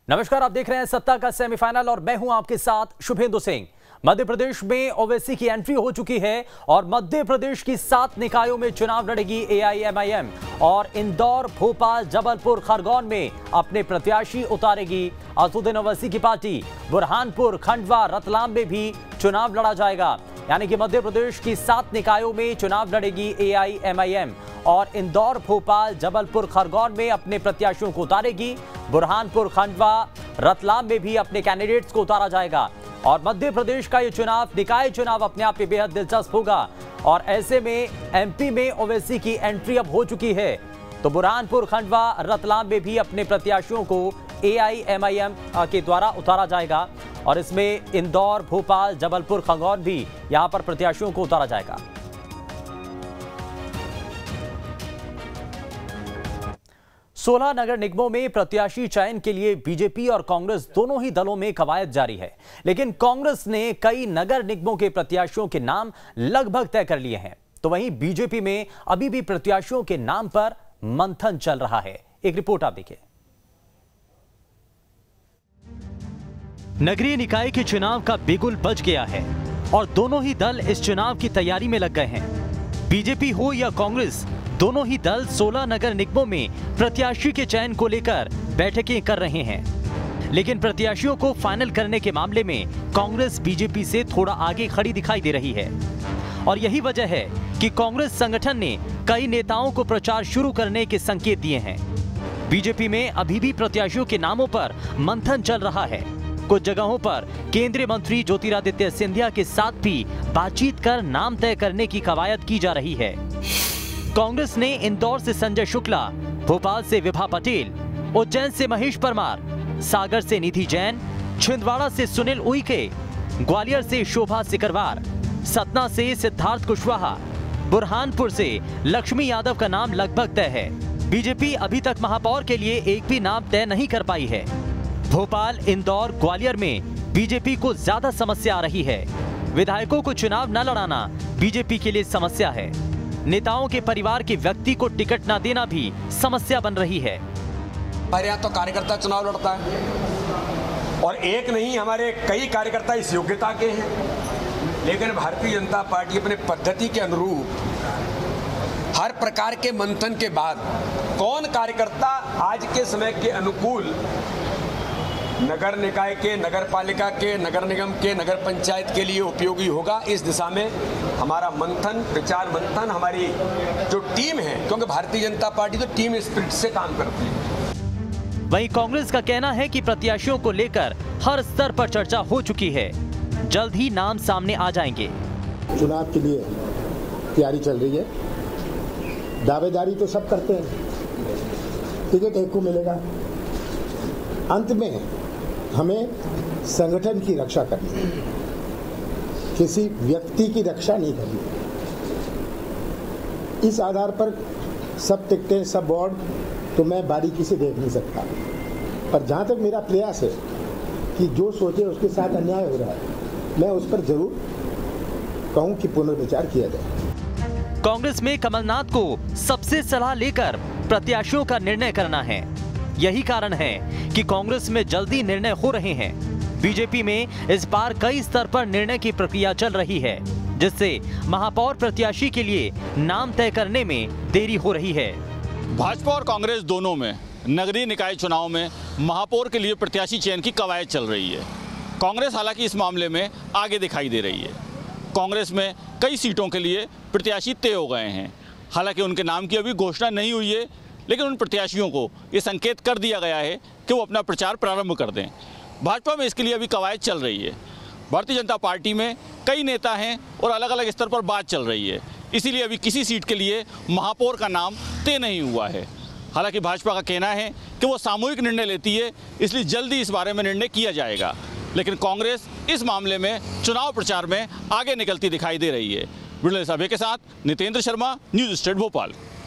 नमस्कार, आप देख रहे हैं सत्ता का सेमीफाइनल और मैं हूं आपके साथ शुभेंदु सिंह। मध्य प्रदेश में ओवैसी की एंट्री हो चुकी है और मध्य प्रदेश की 7 निकायों में चुनाव लड़ेगी एआईएमआईएम और इंदौर, भोपाल, जबलपुर, खरगोन में अपने प्रत्याशी उतारेगी असदुद्दीन ओवैसी की पार्टी। बुरहानपुर, खंडवा, रतलाम में भी चुनाव लड़ा जाएगा। यानी कि मध्य प्रदेश की 7 निकायों में चुनाव लड़ेगी एआईएमआईएम और इंदौर, भोपाल, जबलपुर, खरगोन में अपने प्रत्याशियों को उतारेगी। बुरहानपुर, खंडवा, रतलाम में भी अपने कैंडिडेट्स को उतारा जाएगा और मध्य प्रदेश का ये चुनाव, निकाय चुनाव अपने आप में बेहद दिलचस्प होगा। और ऐसे में एमपी में ओवैसी की एंट्री अब हो चुकी है, तो बुरहानपुर, खंडवा, रतलाम में भी अपने प्रत्याशियों को एआईएमआईएम के द्वारा उतारा जाएगा और इसमें इंदौर, भोपाल, जबलपुर, खरगोन भी यहां पर प्रत्याशियों को उतारा जाएगा। सोलह नगर निगमों में प्रत्याशी चयन के लिए बीजेपी और कांग्रेस दोनों ही दलों में कवायद जारी है, लेकिन कांग्रेस ने कई नगर निगमों के प्रत्याशियों के नाम लगभग तय कर लिए हैं, तो वहीं बीजेपी में अभी भी प्रत्याशियों के नाम पर मंथन चल रहा है। एक रिपोर्ट आप देखिए। नगरीय निकाय के चुनाव का बिगुल बज गया है और दोनों ही दल इस चुनाव की तैयारी में लग गए हैं। बीजेपी हो या कांग्रेस, दोनों ही दल 16 नगर निगमों में प्रत्याशी के चयन को लेकर बैठकें कर रहे हैं, लेकिन प्रत्याशियों को फाइनल करने के मामले में कांग्रेस बीजेपी से थोड़ा आगे खड़ी दिखाई दे रही है। और यही वजह है कि कांग्रेस संगठन ने कई नेताओं को प्रचार शुरू करने के संकेत दिए हैं। बीजेपी में अभी भी प्रत्याशियों के नामों पर मंथन चल रहा है। कुछ जगहों पर केंद्रीय मंत्री ज्योतिरादित्य सिंधिया के साथ भी बातचीत कर नाम तय करने की कवायद की जा रही है। कांग्रेस ने इंदौर से संजय शुक्ला, भोपाल से विभा पटेल, उज्जैन से महेश परमार, सागर से निधि जैन, छिंदवाड़ा से सुनील उइके, ग्वालियर से शोभा सिकरवार, सतना से सिद्धार्थ कुशवाहा, बुरहानपुर से लक्ष्मी यादव का नाम लगभग तय है। बीजेपी अभी तक महापौर के लिए एक भी नाम तय नहीं कर पाई है। भोपाल, इंदौर, ग्वालियर में बीजेपी को ज्यादा समस्या आ रही है। विधायकों को चुनाव न लड़ाना बीजेपी के लिए समस्या है। नेताओं के परिवार के व्यक्ति को टिकट न देना भी समस्या बन रही है। हमारे यहाँ तो कार्यकर्ता चुनाव लड़ता है और एक नहीं, हमारे कई कार्यकर्ता इस योग्यता के हैं, लेकिन भारतीय जनता पार्टी अपने पद्धति के अनुरूप हर प्रकार के मंथन के बाद कौन कार्यकर्ता आज के समय के अनुकूल नगर निकाय के, नगर पालिका के, नगर निगम के, नगर पंचायत के लिए उपयोगी होगा, इस दिशा में हमारा मंथन, विचार मंथन, हमारी जो टीम है, क्योंकि भारतीय जनता पार्टी तो टीम स्पिरिट से काम करती है। वहीं कांग्रेस का कहना है कि प्रत्याशियों को लेकर हर स्तर पर चर्चा हो चुकी है, जल्द ही नाम सामने आ जाएंगे। चुनाव के लिए तैयारी चल रही है। दावेदारी तो सब करते हैं, टिकट एक को मिलेगा। अंत में हमें संगठन की रक्षा करनी है, किसी व्यक्ति की रक्षा नहीं करनी। इस आधार पर सब टिकटें, सब बोर्ड तो मैं बारीकी से देख नहीं सकता, पर जहां तक मेरा प्रयास है कि जो सोचे उसके साथ अन्याय हो रहा है, मैं उस पर जरूर कहूं कि पुनर्विचार किया जाए। कांग्रेस में कमलनाथ को सबसे सलाह लेकर प्रत्याशियों का निर्णय करना है। यही कारण है कि कांग्रेस में जल्दी निर्णय हो रहे हैं। बीजेपी में इस बार कई स्तर पर निर्णय की प्रक्रिया चल रही है, जिससे महापौर प्रत्याशी के लिए नाम तय करने में देरी हो रही है। भाजपा और कांग्रेस दोनों में नगरीय निकाय चुनाव में महापौर के लिए प्रत्याशी चयन की कवायद चल रही है। कांग्रेस हालांकि इस मामले में आगे दिखाई दे रही है। कांग्रेस में कई सीटों के लिए प्रत्याशी तय हो गए हैं। हालांकि उनके नाम की अभी घोषणा नहीं हुई है, लेकिन उन प्रत्याशियों को ये संकेत कर दिया गया है कि वो अपना प्रचार प्रारंभ कर दें। भाजपा में इसके लिए अभी कवायद चल रही है। भारतीय जनता पार्टी में कई नेता हैं और अलग अलग स्तर पर बात चल रही है, इसीलिए अभी किसी सीट के लिए महापौर का नाम तय नहीं हुआ है। हालांकि भाजपा का कहना है कि वो सामूहिक निर्णय लेती है, इसलिए जल्दी इस बारे में निर्णय किया जाएगा। लेकिन कांग्रेस इस मामले में चुनाव प्रचार में आगे निकलती दिखाई दे रही है। ब्यूरो रिपोर्ट के साथ नितेंद्र शर्मा, न्यूज़ स्टेट भोपाल।